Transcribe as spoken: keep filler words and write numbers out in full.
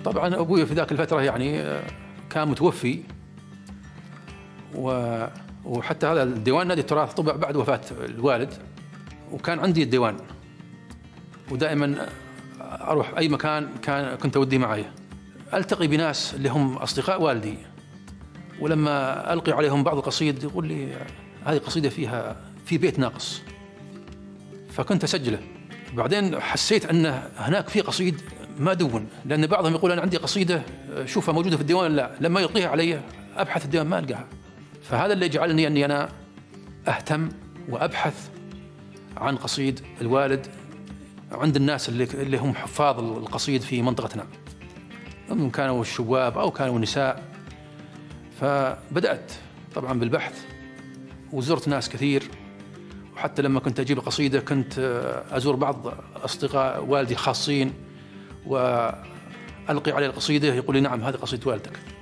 طبعا أبوي في ذاك الفترة يعني كان متوفي، و وحتى هذا الديوان نادي التراث طبع بعد وفاة الوالد، وكان عندي الديوان، ودائما أروح أي مكان كان كنت أوديه معي. ألتقي بناس اللي هم أصدقاء والدي، ولما ألقي عليهم بعض القصيد يقول لي هذه قصيدة فيها في بيت ناقص، فكنت أسجله. بعدين حسيت أن هناك في قصيد ما دون، لأن بعضهم يقول أنا عندي قصيدة شوفها موجودة في الديوان، لا لما يلقيها علي أبحث الديوان ما ألقاها. فهذا اللي جعلني أني أنا أهتم وأبحث عن قصيد الوالد عند الناس اللي اللي هم حفاظ القصيد في منطقتنا، هم كانوا الشباب أو كانوا النساء. فبدأت طبعا بالبحث، وزرت ناس كثير، وحتى لما كنت أجيب القصيدة كنت أزور بعض أصدقاء والدي خاصين وألقي عليه القصيدة، يقول لي نعم هذه قصيدة والدك.